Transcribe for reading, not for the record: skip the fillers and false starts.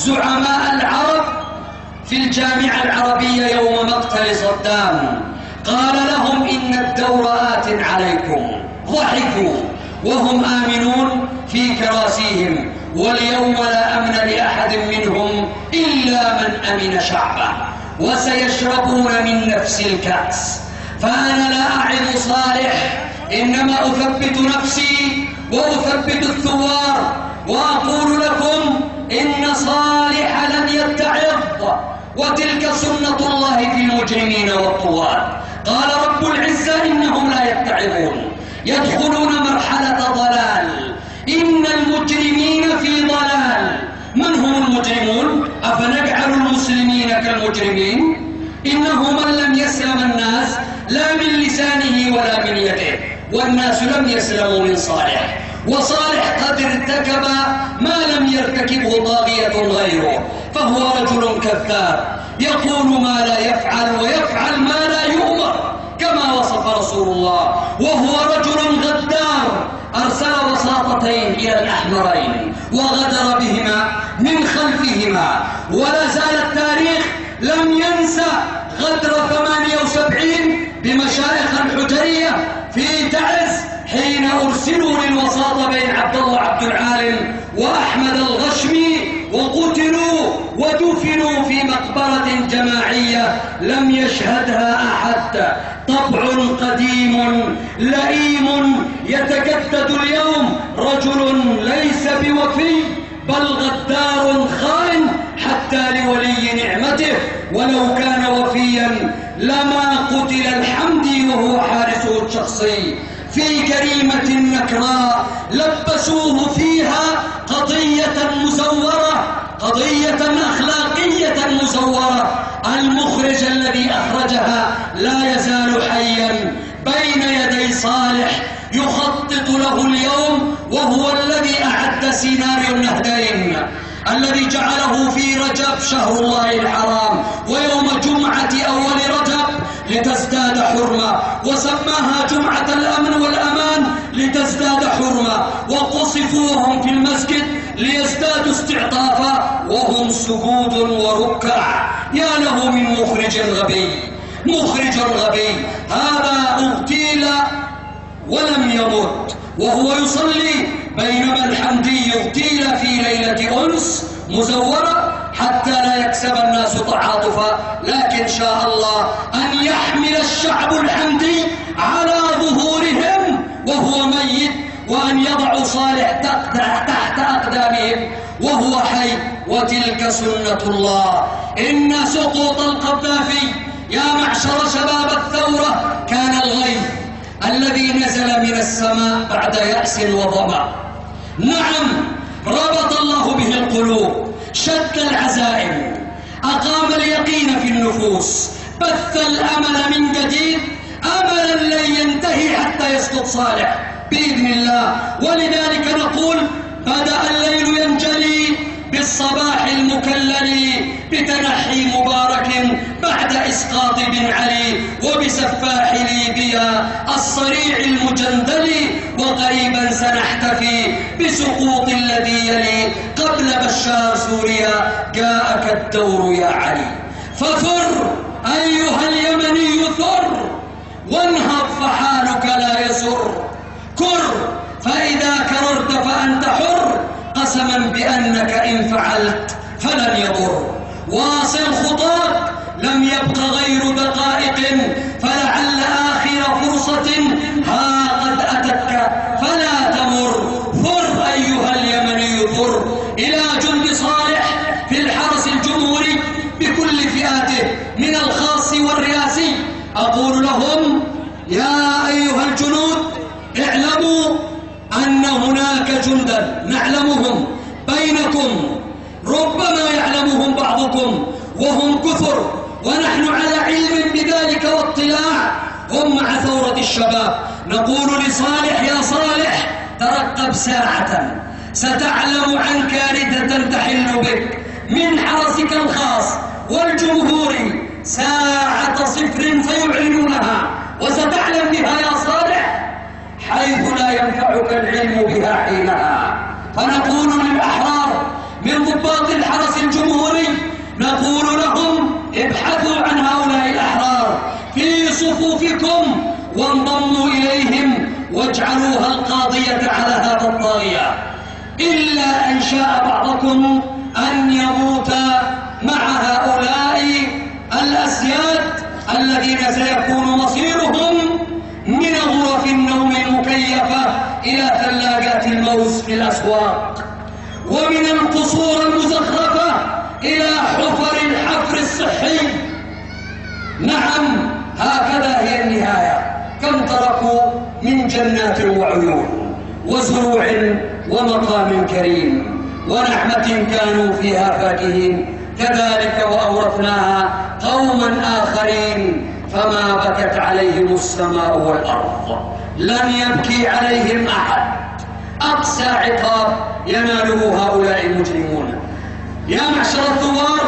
زعماء العرب في الجامعة العربية يوم مقتل صدام، قال لهم إن الدور آت عليكم، ضحكوا وهم آمنون في كراسيهم، واليوم لا أمن لأحد منهم إلا من أمن شعبه، وسيشربون من نفس الكأس. فأنا لا أعظ صالح، إنما أثبت نفسي وأثبت الثوار، وأقول لكم إن صالح لن يتعظ، وتلك سنة الله في المجرمين والطغاة. قال رب العزة إنهم لا يتعظون، يدخلون مرحلة ضلال، إن المجرمين في ضلال. من هم المجرمون؟ أفنجعل المسلمين كالمجرمين؟ إنه من لم يسلم الناس لا من لسانه ولا من يده، والناس لم يسلموا من صالح، وصالح قد ارتكب ما لم يرتكبه طاغية غيره، فهو رجل كذاب يقول ما لا يفعل ويفعل ما لا يؤمر كما وصف رسول الله، وهو رجل غدار أرسل وساطتين إلى الأحمرين وغدر بهما من خلفهما، ولا زال التاريخ لم ينسى غدر 78 بمشايخ الحجرية في تعز حين أرسلوا للوساطة بين عبد الله عبد العالم وأحمد الغشمي، وقتلوا ودفنوا في مقبرة جماعية لم يشهدها أحد. طبع قديم لئيم يتجدد اليوم، رجل ليس بوفي بل غدار خائن حتى لولي نعمته، ولو كان وفيا لما قتل الحمدي وهو حارسه الشخصي في جريمة نكراء لبسوه فيها قضية مزورة، قضية أخلاقية مزورة. المخرج الذي أخرجها لا يزال حيا بين يدي صالح يخطط له اليوم، وهو الذي أعد سيناريو النهدين الذي جعله في رجب شهر الله الحرام ويوم جمعة أول رجب لتزداد حرمة، وسماها جمعة الأمن والأمان لتزداد حرمة، وقصفوهم في المسجد ليزدادوا استعطافا وهم سجود وركع. يا له من مخرج غبي، مخرج غبي. هذا اغتيل ولم يمت وهو يصلي، بينما الحمدي اغتيل في ليلة أنس مزورة حتى لا يكسب الناس تعاطفا، لكن شاء الله أن يحمل الشعب الحمدي على ظهورهم وهو ميت، وأن يضعوا صالح تحت أقدامهم وهو حي، وتلك سنة الله. إن سقوط القذافي يا معشر شباب الثورة كان الغيث الذي نزل من السماء بعد يأس وظمأ. نعم، ربط الله به القلوب، شد العزائم، أقام اليقين في النفوس، بث الأمل من جديد، أملا لن ينتهي حتى يسقط صالح بإذن الله. ولذلك نقول بدأ الليل ينجلي بالصباح المكلل بتنحي مبارك بعد إسقاط بن علي، وبسفاح ليبيا الصريع المجندل، وقريبا سنحتفي بسقوط الذي يلي قبل بشار سوريا. جاءك الدور يا علي، ففر أيها اليمني ثر، وانهض فحالك لا يسر، كر فإذا كررت فأنت حر، قسما بأنك إن فعلت فلن يضر. واصل خطاك، لم يبق غير دقائق، فلعل آخر فرصة ها قد أتتك فلا تمر. ثر أيها اليمني ثر إلى جند صالح في الحرس الجمهوري بكل فئاته من الخاص والرئاسي. أقول لهم يا أيها الجنود اعلموا أن هناك جندا نعلمهم بينكم، ربما يعلمهم بعضكم وهم كثر، ونحن على علم بذلك واطلاع، هم مع ثورة الشباب. نقول لصالح يا صالح ترقب ساعة ستعلم عن كارثة تحل بك من حرسك الخاص والجمهوري، ساعة صفر سيعلنونها وستعلم بها يا صالح حيث لا ينفعك العلم بها حينها. فنقول للأحرار من ضباط الحرس الجمهوري بكم وانضموا إليهم واجعلوها القاضية على هذا الطاغية، إلا أن شاء بعضكم أن يموت مع هؤلاء الأسياد الذين سيكون مصيرهم من غرف النوم المكيفة إلى ثلاجات الموز في الأسواق، ومن القصور المزخرفة إلى حفر الحفر الصحي. نعم، هكذا هي النهاية. كم تركوا من جنات وعيون وزروع ومقام كريم ونعمة كانوا فيها فاكهين. كذلك وأورثناها قوما آخرين فما بكت عليهم السماء والأرض، لم يبكي عليهم أحد. أقسى عقاب يناله هؤلاء المجرمون. يا معشر الثوار،